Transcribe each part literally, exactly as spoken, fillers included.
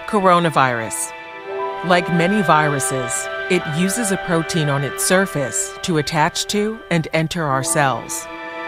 Coronavirus. Like many viruses, it uses a protein on its surface to attach to and enter our cells.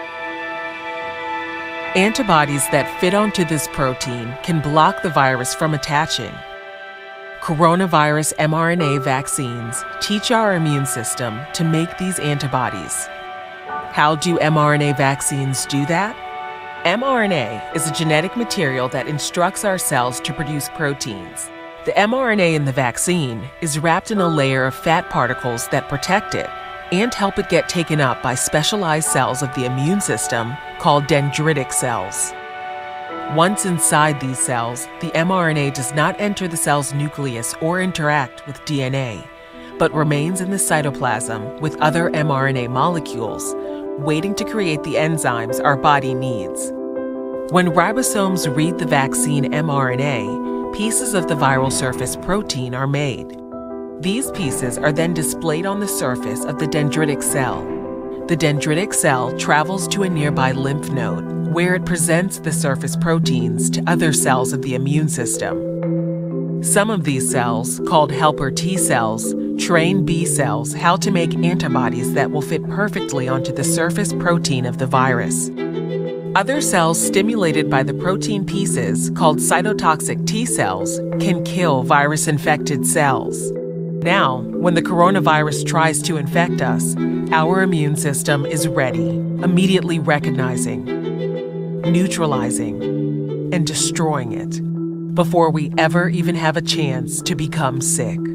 Antibodies that fit onto this protein can block the virus from attaching. Coronavirus mRNA vaccines teach our immune system to make these antibodies. How do mRNA vaccines do that? mRNA is a genetic material that instructs our cells to produce proteins. The mRNA in the vaccine is wrapped in a layer of fat particles that protect it and help it get taken up by specialized cells of the immune system called dendritic cells. Once inside these cells, the mRNA does not enter the cell's nucleus or interact with D N A, but remains in the cytoplasm with other mRNA molecules, waiting to create the enzymes our body needs. When ribosomes read the vaccine mRNA, pieces of the viral surface protein are made. These pieces are then displayed on the surface of the dendritic cell. The dendritic cell travels to a nearby lymph node, where it presents the surface proteins to other cells of the immune system. Some of these cells, called helper T cells, train B cells how to make antibodies that will fit perfectly onto the surface protein of the virus. Other cells stimulated by the protein pieces, called cytotoxic T cells, can kill virus-infected cells. Now, when the coronavirus tries to infect us, our immune system is ready, immediately recognizing, neutralizing, and destroying it before we ever even have a chance to become sick.